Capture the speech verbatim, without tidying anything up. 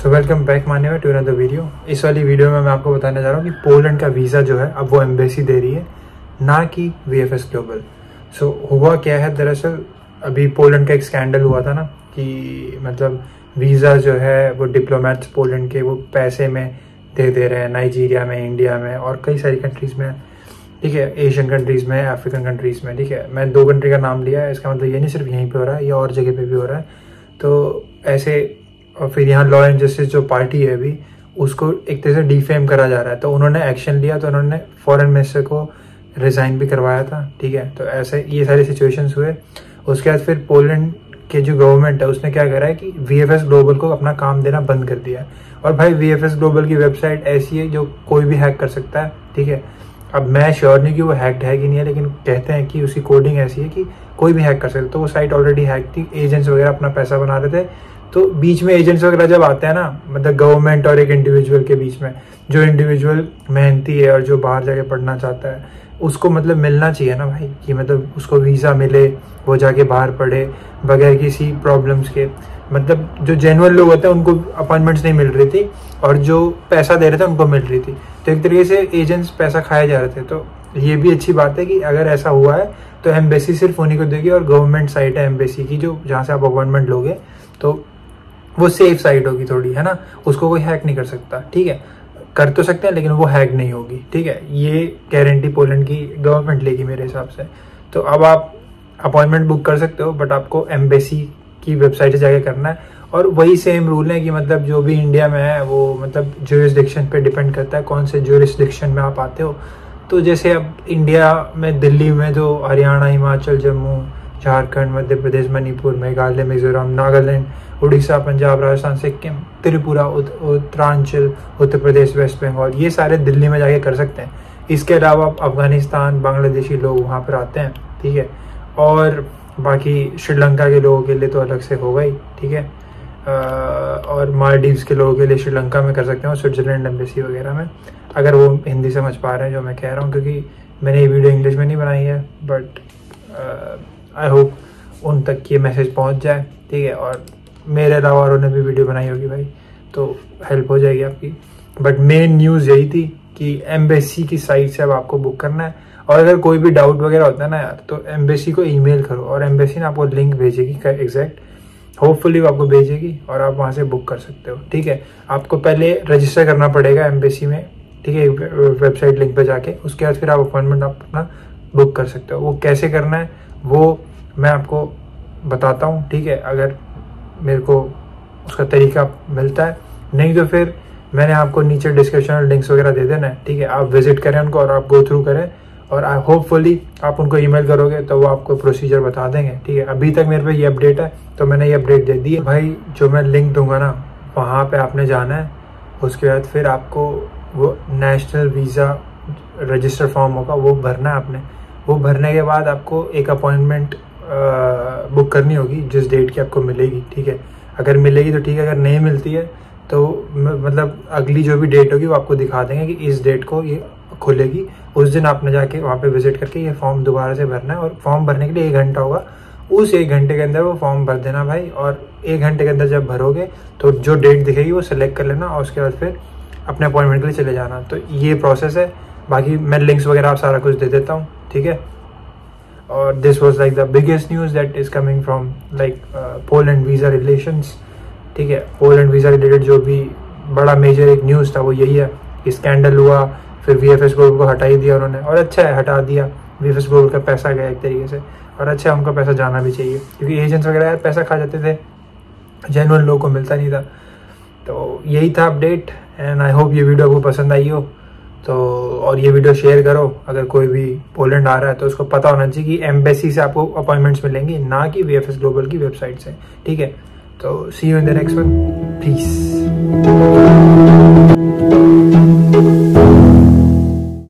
So welcome back माने में to another video. इस वाली वीडियो में मैं आपको बताने जा रहा हूँ कि पोलैंड का वीज़ा जो है अब वो एम्बेसी दे रही है, ना कि वीएफएस ग्लोबल। सो so, हुआ क्या है, दरअसल अभी पोलैंड का एक स्कैंडल हुआ था ना कि मतलब वीज़ा जो है वो डिप्लोमेट्स पोलैंड के वो पैसे में दे दे रहे हैं, नाइजीरिया में, इंडिया में और कई सारी कंट्रीज़ में, ठीक है, एशियन कंट्रीज़ में, अफ्रीकन कंट्रीज़ में, ठीक है। मैं दो कंट्री का नाम लिया है, इसका मतलब ये नहीं सिर्फ यहीं पे हो रहा है, ये और जगह पे भी हो रहा है। तो ऐसे और फिर यहाँ लॉ एंड जस्टिस जो पार्टी है अभी, उसको एक तरह से डिफेम करा जा रहा है, तो उन्होंने एक्शन लिया, तो उन्होंने फॉरेन मिनिस्टर को रिज़ाइन भी करवाया था, ठीक है। तो ऐसे ये सारे सिचुएशंस हुए। उसके बाद फिर पोलैंड के जो गवर्नमेंट है उसने क्या करा है कि वीएफएस ग्लोबल को अपना काम देना बंद कर दिया है। और भाई वीएफएस ग्लोबल की वेबसाइट ऐसी है जो कोई भी हैक कर सकता है, ठीक है। अब मैं श्योर नहीं कि वो हैक्ड है कि नहीं है, लेकिन कहते हैं कि उसकी कोडिंग ऐसी है कि कोई भी हैक कर सकता है। तो वो साइट ऑलरेडी हैक थी, एजेंट्स वगैरह अपना पैसा बना रहे थे। तो बीच में एजेंट्स वगैरह जब आते हैं ना, मतलब गवर्नमेंट और एक इंडिविजुअल के बीच में, जो इंडिविजुअल मेहनती है और जो बाहर जाके पढ़ना चाहता है उसको मतलब मिलना चाहिए ना भाई, कि मतलब उसको वीज़ा मिले, वो जाके बाहर पढ़े बगैर किसी प्रॉब्लम्स के। मतलब जो जेन्युइन लोग होते हैं उनको अपॉइंटमेंट्स नहीं मिल रही थी और जो पैसा दे रहे थे उनको मिल रही थी। तो एक तरीके से एजेंट्स पैसा खाए जा रहे थे। तो ये भी अच्छी बात है कि अगर ऐसा हुआ है तो एम्बेसी सिर्फ उन्हीं को देगी, और गवर्नमेंट साइट है एम्बेसी की जो जहाँ से आप अपॉइंटमेंट लोगे, तो वो सेफ साइट होगी थोड़ी, है ना। उसको कोई हैक नहीं कर सकता, ठीक है। कर तो सकते हैं लेकिन वो हैक नहीं होगी, ठीक है। ये गारंटी पोलैंड की गवर्नमेंट लेगी मेरे हिसाब से। तो अब आप अपॉइंटमेंट बुक कर सकते हो, बट आपको एम्बेसी की वेबसाइट से जाके करना है। और वही सेम रूल है कि मतलब जो भी इंडिया में है वो मतलब ज्यूरिसडिक्शन पे डिपेंड करता है कौन से ज्यूरिसडिक्शन में आप आते हो। तो जैसे अब इंडिया में दिल्ली में जो हरियाणा, हिमाचल, जम्मू, झारखंड, मध्य प्रदेश, मणिपुर, मेघालय, मिजोरम, नागालैंड, उड़ीसा, पंजाब, राजस्थान, सिक्किम, त्रिपुरा, उत्तरांचल, उत्तर प्रदेश, वेस्ट बंगाल, ये सारे दिल्ली में जाके कर सकते हैं। इसके अलावा अफगानिस्तान, बांग्लादेशी लोग वहाँ पर आते हैं, ठीक है। और बाकी श्रीलंका के लोगों के लिए तो अलग से होगा ही, ठीक है। और मालदीव्स के लोगों के लिए श्रीलंका में कर सकते हैं, स्विट्जरलैंड एम्बेसी वगैरह में, अगर वो हिंदी समझ पा रहे हैं जो मैं कह रहा हूँ, क्योंकि मैंने ये वीडियो इंग्लिश में नहीं बनाई है, बट आई होप उन तक ये मैसेज पहुँच जाए, ठीक है। और मेरे अलावा और उन्होंने भी वीडियो बनाई होगी भाई, तो हेल्प हो जाएगी आपकी। बट मेन न्यूज़ यही थी कि एम्बेसी की साइट से अब आपको बुक करना है। और अगर कोई भी डाउट वगैरह होता है ना यार, तो एम्बेसी को ईमेल करो और एम्बेसी ना आपको लिंक भेजेगी एग्जैक्ट, होपफुली वो आपको भेजेगी और आप वहाँ से बुक कर सकते हो, ठीक है। आपको पहले रजिस्टर करना पड़ेगा एम्बेसी में, ठीक है, वेबसाइट लिंक पे जाके। उसके बाद फिर आप अपॉइंटमेंट आप अपना बुक कर सकते हो। वो कैसे करना है वो मैं आपको बताता हूँ, ठीक है, अगर मेरे को उसका तरीका मिलता है। नहीं तो फिर मैंने आपको नीचे डिस्क्रिप्शन में लिंक्स वगैरह दे देना है, ठीक है। आप विजिट करें उनको और आप गो थ्रू करें, और होपफुली आप उनको ईमेल करोगे तो वो आपको प्रोसीजर बता देंगे, ठीक है। अभी तक मेरे पे ये अपडेट है तो मैंने ये अपडेट दे दी है भाई। जो मैं लिंक दूंगा ना वहाँ पे आपने जाना है। उसके बाद फिर आपको वो नेशनल वीज़ा रजिस्टर फॉर्म होगा वो भरना है आपने। वो भरने के बाद आपको एक अपॉइंटमेंट बुक करनी होगी जिस डेट की आपको मिलेगी, ठीक है। अगर मिलेगी तो ठीक है, अगर नहीं मिलती है तो मतलब अगली जो भी डेट होगी वो आपको दिखा देंगे कि इस डेट को ये खुलेगी। उस दिन आपने जाके वहाँ पे विजिट करके ये फॉर्म दोबारा से भरना है, और फॉर्म भरने के लिए एक घंटा होगा। उस एक घंटे के अंदर वो फॉर्म भर देना भाई, और एक घंटे के अंदर जब भरोगे तो जो डेट दिखेगी वो सिलेक्ट कर लेना, और उसके बाद फिर अपने अपॉइंटमेंट के लिए चले जाना। तो ये प्रोसेस है। बाकी मैं लिंक्स वगैरह आप सारा कुछ दे देता हूँ, ठीक है। और this was like the biggest news that is coming from like Poland visa relations, ठीक है। पोलैंड वीज़ा रिलेटेड जो भी बड़ा मेजर एक न्यूज़ था वो यही है कि स्कैंडल हुआ, फिर वीएफएस ग्लोबल को हटा ही दिया उन्होंने, और अच्छा है हटा दिया। वीएफएस ग्लोबल का पैसा गया एक तरीके से, और अच्छा है, उनका पैसा जाना भी चाहिए, क्योंकि एजेंट्स वगैरह यार पैसा खा जाते थे, जेन्युइन लोगों को मिलता नहीं था। तो यही था अपडेट, एंड आई होप ये वीडियो आपको पसंद आई हो। तो और ये वीडियो शेयर करो, अगर कोई भी पोलैंड आ रहा है तो उसको पता होना चाहिए कि एम्बेसी से आपको अपॉइंटमेंट्स मिलेंगी, ना कि वीएफएस ग्लोबल की वेबसाइट से, ठीक है। तो see you in the next one, please.